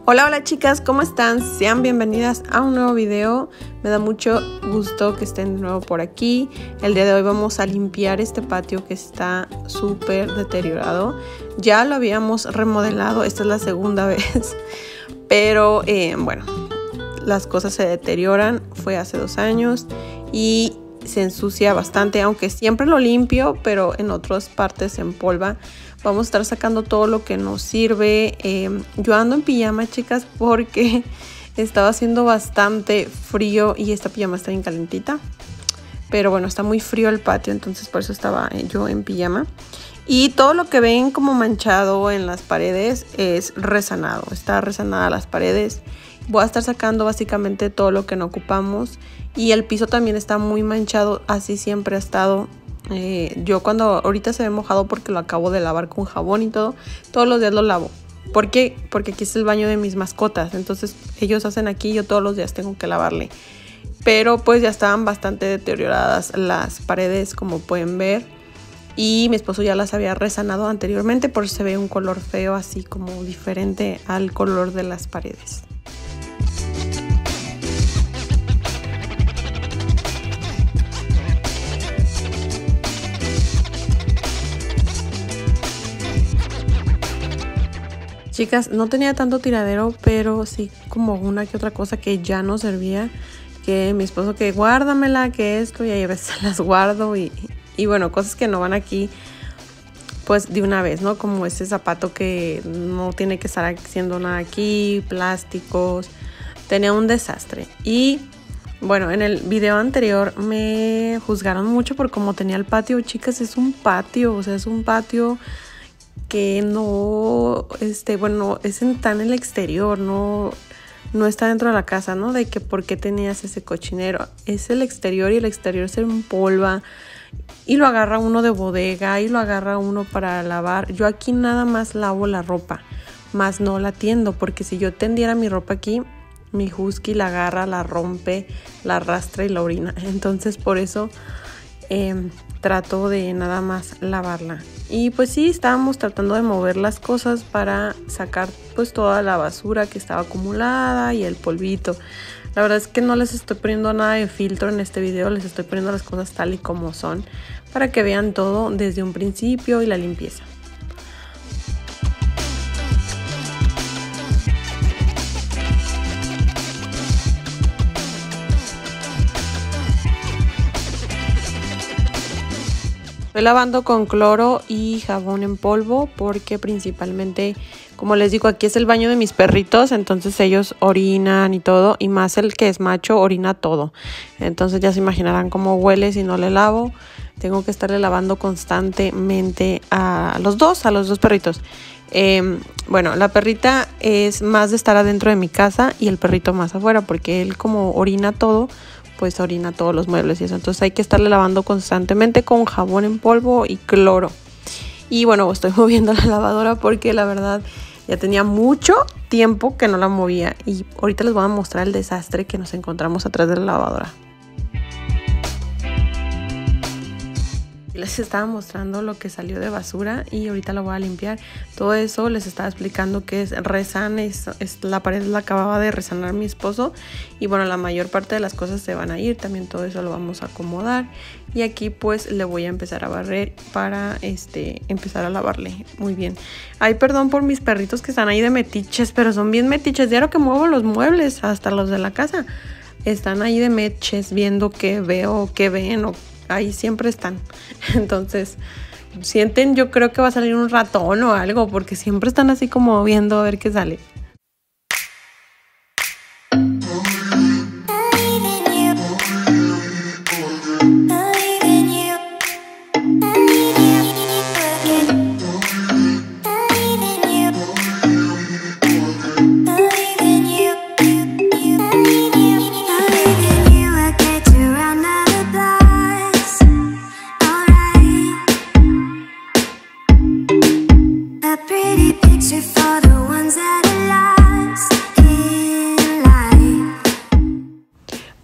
Hola, hola chicas, ¿cómo están? Sean bienvenidas a un nuevo video. Me da mucho gusto que estén de nuevo por aquí. El día de hoy vamos a limpiar este patio que está súper deteriorado. Ya lo habíamos remodelado, esta es la segunda vez. Pero bueno, las cosas se deterioran. Fue hace 2 años y se ensucia bastante, aunque siempre lo limpio, pero en otras partes se empolva. Vamos a estar sacando todo lo que nos sirve. Yo ando en pijama, chicas, porque estaba haciendo bastante frío y esta pijama está bien calentita. Pero bueno, está muy frío el patio, entonces por eso estaba yo en pijama. Y todo lo que ven como manchado en las paredes es resanado. Está resanada las paredes. Voy a estar sacando básicamente todo lo que no ocupamos. Y el piso también está muy manchado, así siempre ha estado. Yo cuando ahorita se ve mojado porque lo acabo de lavar con jabón y todo, todos los días lo lavo. ¿Por qué? Porque aquí es el baño de mis mascotas, entonces ellos hacen aquí y yo todos los días tengo que lavarle. Pero pues ya estaban bastante deterioradas las paredes, como pueden ver, y mi esposo ya las había resanado anteriormente, por eso se ve un color feo, así como diferente al color de las paredes. Chicas, no tenía tanto tiradero, pero sí como una que otra cosa que ya no servía. Que mi esposo que guárdamela, que esto, y ahí a veces las guardo. Y bueno, cosas que no van aquí pues de una vez, ¿no? Como ese zapato que no tiene que estar haciendo nada aquí, plásticos. Tenía un desastre. Y bueno, en el video anterior me juzgaron mucho por cómo tenía el patio. Chicas, es un patio, o sea, es un patio que no, bueno, está en el exterior, no está dentro de la casa, ¿no? De que por qué tenías ese cochinero. Es el exterior y el exterior se empolva y lo agarra uno de bodega y lo agarra uno para lavar. Yo aquí nada más lavo la ropa, más no la tiendo, porque si yo tendiera mi ropa aquí, mi husky la agarra, la rompe, la arrastra y la orina. Entonces por eso trato de nada más lavarla. Y pues sí, estábamos tratando de mover las cosas para sacar pues toda la basura que estaba acumulada y el polvito. La verdad es que no les estoy poniendo nada de filtro en este video, les estoy poniendo las cosas tal y como son para que vean todo desde un principio y la limpieza. Estoy lavando con cloro y jabón en polvo porque principalmente, como les digo, aquí es el baño de mis perritos, entonces ellos orinan y todo, y más el que es macho orina todo. Entonces ya se imaginarán cómo huele si no le lavo. Tengo que estarle lavando constantemente a los dos perritos. Bueno, la perrita es más de estar adentro de mi casa y el perrito más afuera, porque él como orina todo, pues orina todos los muebles y eso. Entonces hay que estarle lavando constantemente con jabón en polvo y cloro. Y bueno, estoy moviendo la lavadora porque la verdad ya tenía mucho tiempo que no la movía. Y ahorita les voy a mostrar el desastre que nos encontramos atrás de la lavadora. Les estaba mostrando lo que salió de basura y ahorita lo voy a limpiar. Todo eso les estaba explicando que es resan, la pared la acababa de resanar mi esposo. Y bueno, la mayor parte de las cosas se van a ir, también todo eso lo vamos a acomodar. Y aquí pues le voy a empezar a barrer para empezar a lavarle muy bien. Ay, perdón por mis perritos que están ahí de metiches, pero son bien metiches. Diario que muevo los muebles, hasta los de la casa, están ahí de meches viendo qué veo, qué ven o ahí siempre están. Entonces sienten, yo creo que va a salir un ratón o algo, porque siempre están así como viendo a ver qué sale. Pretty picture for the ones that are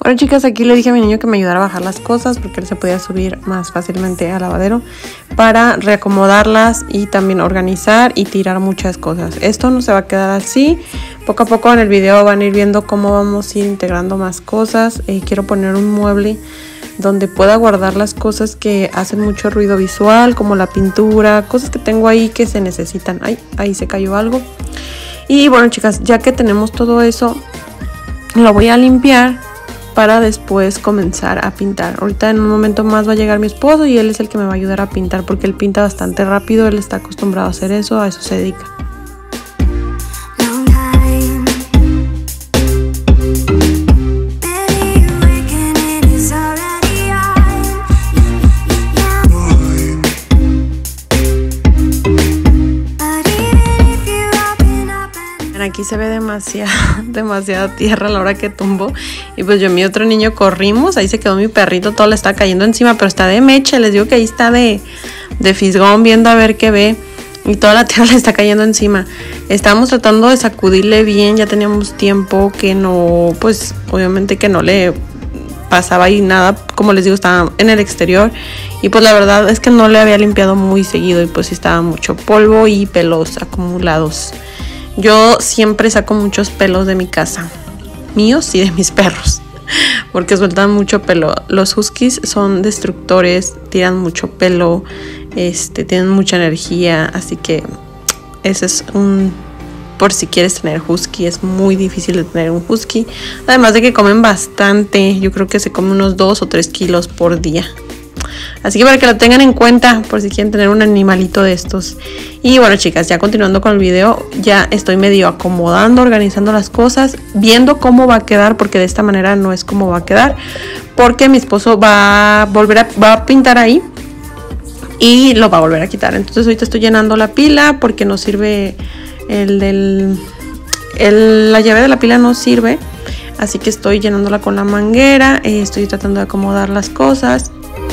Bueno, chicas, aquí le dije a mi niño que me ayudara a bajar las cosas porque él se podía subir más fácilmente al lavadero para reacomodarlas y también organizar y tirar muchas cosas. Esto no se va a quedar así. Poco a poco en el video van a ir viendo cómo vamos a ir integrando más cosas. Quiero poner un mueble donde pueda guardar las cosas que hacen mucho ruido visual, como la pintura, cosas que tengo ahí que se necesitan. Ay, ahí se cayó algo. Y bueno, chicas, ya que tenemos todo eso, lo voy a limpiar para después comenzar a pintar. Ahorita en un momento más va a llegar mi esposo y él es el que me va a ayudar a pintar porque él pinta bastante rápido, él está acostumbrado a hacer eso, a eso se dedica. Aquí se ve demasiada tierra a la hora que tumbo. Y pues yo y mi otro niño corrimos. Ahí se quedó mi perrito, todo le está cayendo encima. Pero está de mecha, les digo que ahí está de fisgón viendo a ver qué ve. Y toda la tierra le está cayendo encima. Estábamos tratando de sacudirle bien. Ya teníamos tiempo que no, pues obviamente que no le pasaba ahí nada. Como les digo, estaba en el exterior. Y pues la verdad es que no le había limpiado muy seguido. Y pues sí estaba mucho polvo y pelos acumulados. Yo siempre saco muchos pelos de mi casa, míos y de mis perros, porque sueltan mucho pelo. Los huskies son destructores, tiran mucho pelo, tienen mucha energía, así que ese es por si quieres tener husky, es muy difícil de tener un husky. Además de que comen bastante, yo creo que se come unos 2 o 3 kilos por día. Así que para que lo tengan en cuenta por si quieren tener un animalito de estos. Y bueno, chicas, ya continuando con el video, ya estoy medio acomodando, organizando las cosas, viendo cómo va a quedar, porque de esta manera no es como va a quedar, porque mi esposo va a pintar ahí y lo va a volver a quitar. Entonces ahorita estoy llenando la pila porque no sirve la llave de la pila no sirve, así que estoy llenándola con la manguera. Estoy tratando de acomodar las cosas.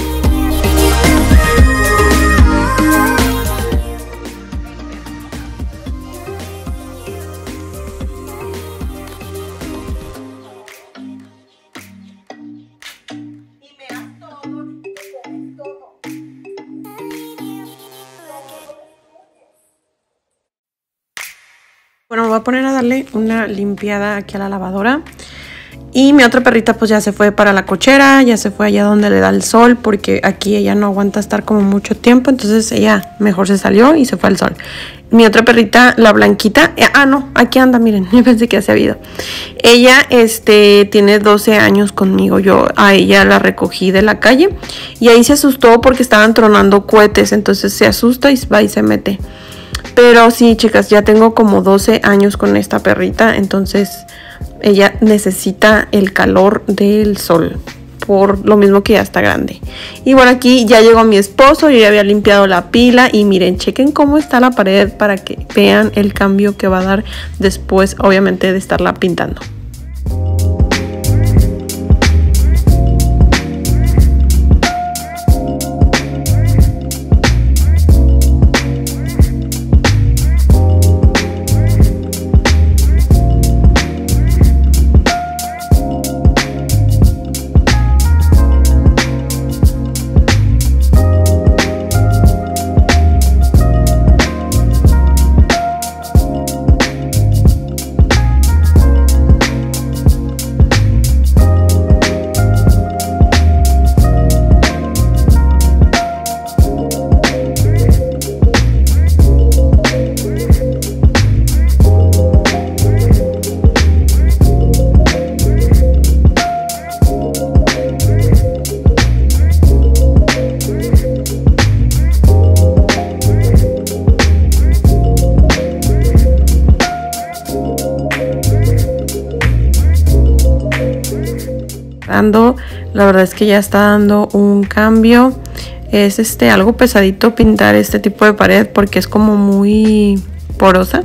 Bueno, me voy a poner a darle una limpiada aquí a la lavadora. Y mi otra perrita pues ya se fue para la cochera, ya se fue allá donde le da el sol, porque aquí ella no aguanta estar como mucho tiempo, entonces ella mejor se salió y se fue al sol. Mi otra perrita, la blanquita, no, aquí anda, miren, yo pensé que ya se había ido. Ella tiene 12 años conmigo, yo a ella la recogí de la calle y ahí se asustó porque estaban tronando cohetes, entonces se asusta y va y se mete. Pero sí, chicas, ya tengo como 12 años con esta perrita, entonces ella necesita el calor del sol, por lo mismo que ya está grande. Y bueno, aquí ya llegó mi esposo, yo ya había limpiado la pila y miren, chequen cómo está la pared para que vean el cambio que va a dar después, obviamente, de estarla pintando. La verdad es que ya está dando un cambio. Es algo pesadito pintar este tipo de pared porque es como muy porosa.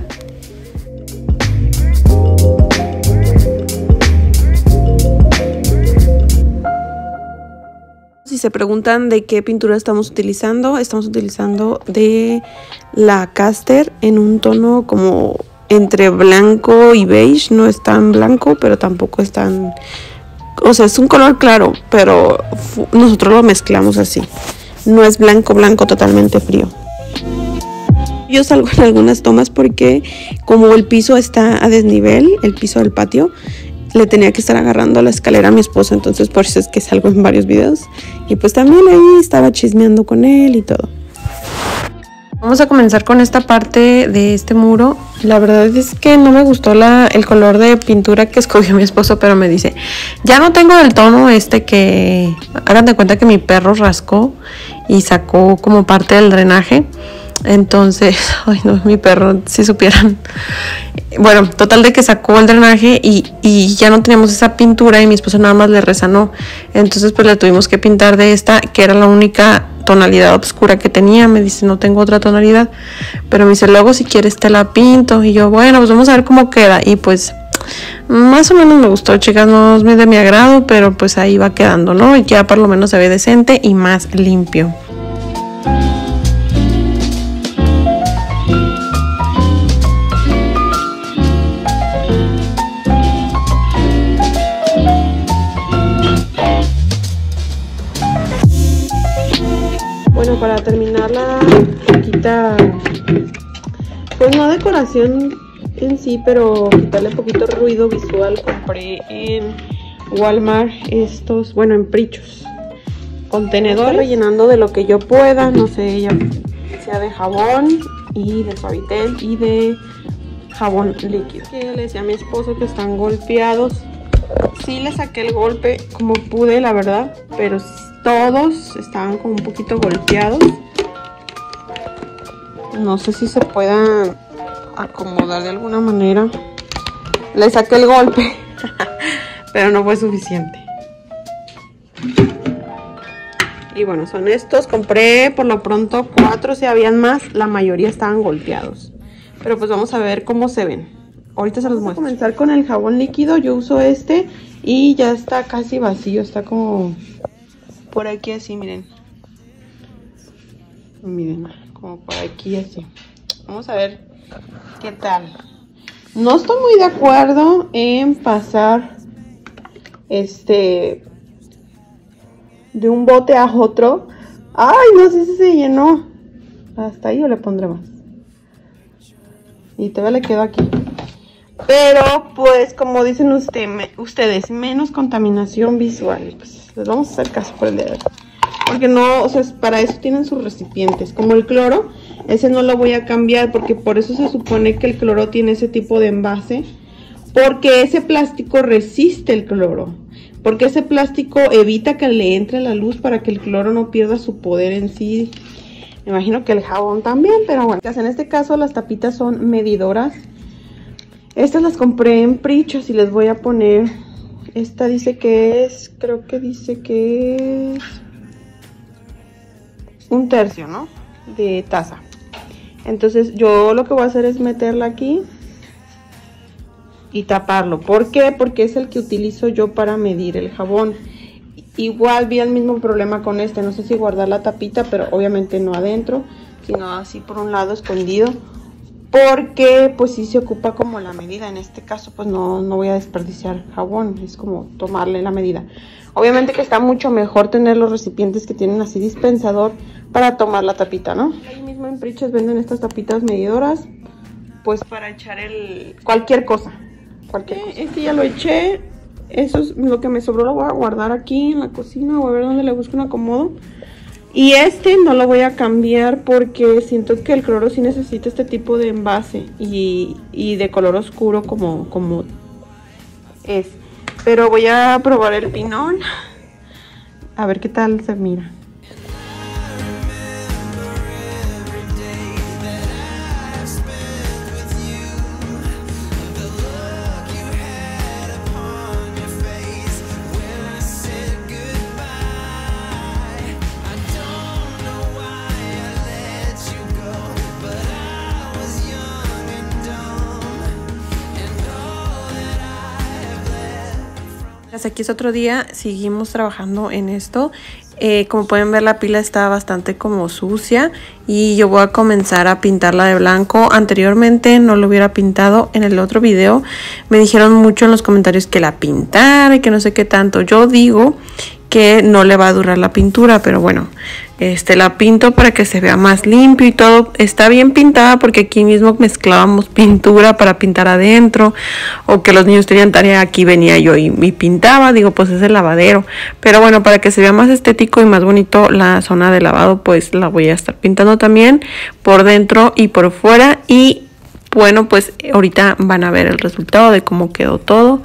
Si se preguntan de qué pintura estamos utilizando de la Caster en un tono como entre blanco y beige. No es tan blanco, pero tampoco es tan o sea, es un color claro, pero nosotros lo mezclamos así. No es blanco, blanco totalmente frío. Yo salgo en algunas tomas porque como el piso está a desnivel, el piso del patio, le tenía que estar agarrando la escalera a mi esposo, entonces por eso es que salgo en varios videos. Y pues también ahí estaba chismeando con él y todo. Vamos a comenzar con esta parte de este muro. La verdad es que no me gustó el color de pintura que escogió mi esposo, pero me dice, ya no tengo el tono que... Hagan de cuenta que mi perro rascó y sacó como parte del drenaje. Entonces, ay no, mi perro, si supieran. Bueno, total de que sacó el drenaje y ya no teníamos esa pintura y mi esposo nada más le rezanó. Entonces pues le tuvimos que pintar de esta, que era la única tonalidad oscura que tenía. Me dice, no tengo otra tonalidad. Pero me dice, luego si quieres te la pinto. Y yo, bueno, pues vamos a ver cómo queda. Y pues más o menos me gustó, chicas, no es muy de mi agrado, pero pues ahí va quedando, ¿no? Y ya por lo menos se ve decente y más limpio. Bueno, para terminar la poquita, pues no decoración en sí, pero quitarle un poquito ruido visual, compré en Walmart estos, bueno, en Prichos, contenedores, rellenando de lo que yo pueda, no sé, ya sea de jabón y de Suavitel y de jabón líquido. Que le decía a mi esposo que están golpeados. Sí le saqué el golpe como pude, la verdad, pero todos estaban como un poquito golpeados. No sé si se puedan acomodar de alguna manera. Le saqué el golpe, pero no fue suficiente. Y bueno, son estos. Compré por lo pronto 4, si habían más, la mayoría estaban golpeados. Pero pues vamos a ver cómo se ven. Ahorita se los muestro. Vamos a comenzar con el jabón líquido. Yo uso este y ya está casi vacío. Está como por aquí así, miren. Miren, como por aquí así. Vamos a ver qué tal. No estoy muy de acuerdo en pasar de un bote a otro. Ay, no sé si se llenó. Hasta ahí yo le pondré más. Y todavía le quedo aquí. Pero pues como dicen ustedes, menos contaminación visual. Pues les vamos a hacer caso por el día de hoy. Porque no, o sea, para eso tienen sus recipientes. Como el cloro, ese no lo voy a cambiar porque por eso se supone que el cloro tiene ese tipo de envase. Porque ese plástico resiste el cloro. Porque ese plástico evita que le entre la luz para que el cloro no pierda su poder en sí. Me imagino que el jabón también, pero bueno. En este caso las tapitas son medidoras. Estas las compré en Prichos y les voy a poner. Esta dice que es, creo que dice que es 1/3, ¿no? De taza. Entonces yo lo que voy a hacer es meterla aquí y taparlo. ¿Por qué? Porque es el que utilizo yo para medir el jabón. Igual vi el mismo problema con este. No sé si guardar la tapita, pero obviamente no adentro, sino así por un lado escondido. Porque pues sí se ocupa como la medida. En este caso pues no voy a desperdiciar jabón. Es como tomarle la medida. Obviamente que está mucho mejor tener los recipientes que tienen así dispensador para tomar la tapita, ¿no? Ahí mismo en Prichos venden estas tapitas medidoras. Pues para echar cualquier cosa. Este ya lo eché. Eso es lo que me sobró, lo voy a guardar aquí en la cocina. Voy a ver dónde le busco un acomodo. Y este no lo voy a cambiar porque siento que el cloro sí necesita este tipo de envase y de color oscuro como es. Pero voy a probar el pinol. A ver qué tal se mira. Aquí es otro día, seguimos trabajando en esto. Como pueden ver, la pila está bastante como sucia y yo voy a comenzar a pintarla de blanco. Anteriormente no lo hubiera pintado. En el otro video me dijeron mucho en los comentarios que la pintara y que no sé qué tanto. Yo digo que no le va a durar la pintura, pero bueno, la pinto para que se vea más limpio y todo. Está bien pintada porque aquí mismo mezclábamos pintura para pintar adentro, o que los niños tenían tarea, aquí venía yo y pintaba. Digo, pues es el lavadero, pero bueno, para que se vea más estético y más bonito la zona de lavado, pues la voy a estar pintando también por dentro y por fuera. Y bueno, pues ahorita van a ver el resultado de cómo quedó todo.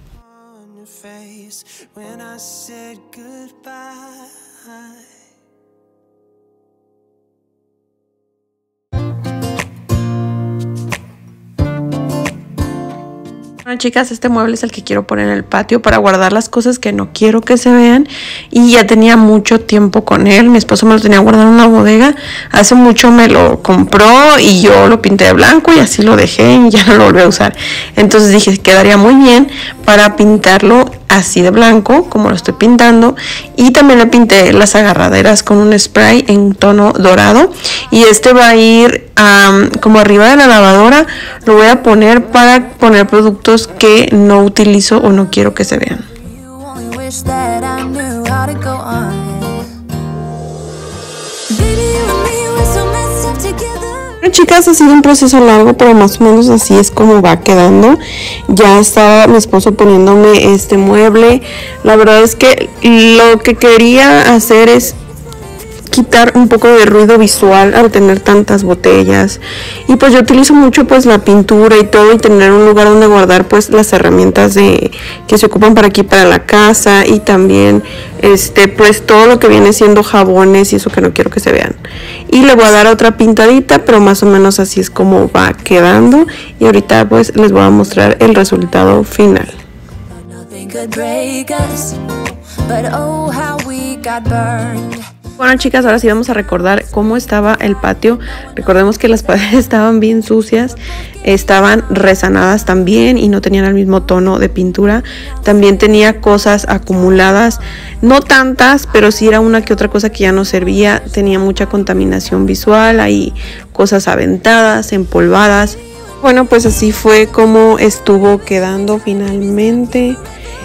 Bueno, chicas, este mueble es el que quiero poner en el patio para guardar las cosas que no quiero que se vean, y ya tenía mucho tiempo con él. Mi esposo me lo tenía guardado en una bodega, hace mucho me lo compró y yo lo pinté de blanco y así lo dejé y ya no lo volví a usar. Entonces dije, quedaría muy bien para pintarlo así de blanco como lo estoy pintando, y también le pinté las agarraderas con un spray en tono dorado, y va a ir como arriba de la lavadora. Lo voy a poner para poner productos que no utilizo o no quiero que se vean. Bueno, chicas, ha sido un proceso largo, pero más o menos así es como va quedando. Ya estaba mi esposo poniéndome este mueble. La verdad es que lo que quería hacer es quitar un poco de ruido visual al tener tantas botellas, y pues yo utilizo mucho pues la pintura y todo, y tener un lugar donde guardar pues las herramientas que se ocupan para aquí, para la casa, y también pues todo lo que viene siendo jabones y eso que no quiero que se vean. Y le voy a dar otra pintadita, pero más o menos así es como va quedando, y ahorita pues les voy a mostrar el resultado final. Bueno, chicas, ahora sí vamos a recordar cómo estaba el patio. Recordemos que las paredes estaban bien sucias, estaban resanadas también y no tenían el mismo tono de pintura. También tenía cosas acumuladas, no tantas, pero sí era una que otra cosa que ya no servía. Tenía mucha contaminación visual, hay cosas aventadas, empolvadas. Bueno, pues así fue como estuvo quedando finalmente.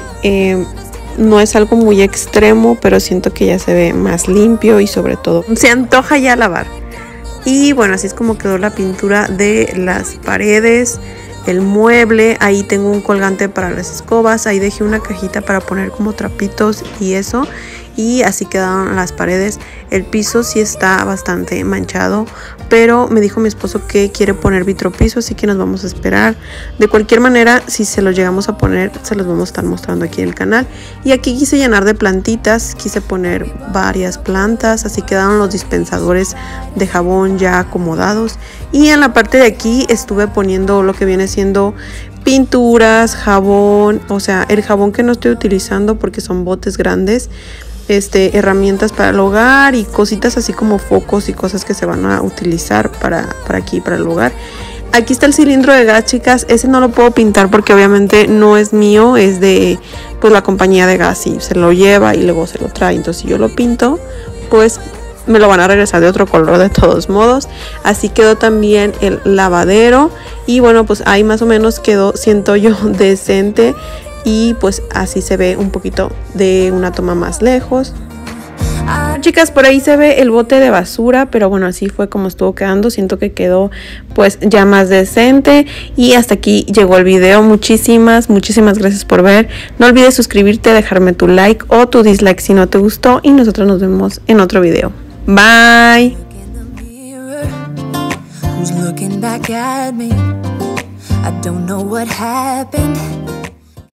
No es algo muy extremo, pero siento que ya se ve más limpio y sobre todo se antoja ya lavar. Y bueno, así es como quedó la pintura de las paredes, el mueble. Ahí tengo un colgante para las escobas, ahí dejé una cajita para poner como trapitos y eso. Y así quedaron las paredes. El piso sí está bastante manchado, pero me dijo mi esposo que quiere poner vitropiso, así que nos vamos a esperar. De cualquier manera, si se los llegamos a poner, se los vamos a estar mostrando aquí en el canal. Y aquí quise llenar de plantitas, quise poner varias plantas, así quedaron los dispensadores de jabón ya acomodados. Y en la parte de aquí estuve poniendo lo que viene siendo pinturas, jabón, o sea, el jabón que no estoy utilizando porque son botes grandes. Herramientas para el hogar y cositas así como focos y cosas que se van a utilizar para aquí, para el hogar. Aquí está el cilindro de gas, chicas. Ese no lo puedo pintar porque obviamente no es mío, es de pues la compañía de gas y se lo lleva y luego se lo trae. Entonces si yo lo pinto, pues me lo van a regresar de otro color de todos modos. Así quedó también el lavadero, y bueno, pues ahí más o menos quedó, siento yo, decente. Y pues así se ve un poquito de una toma más lejos. Chicas, por ahí se ve el bote de basura, pero bueno, así fue como estuvo quedando. Siento que quedó pues ya más decente. Y hasta aquí llegó el video. Muchísimas gracias por ver. No olvides suscribirte, dejarme tu like o tu dislike si no te gustó, y nosotros nos vemos en otro video. Bye. I don't know what happened.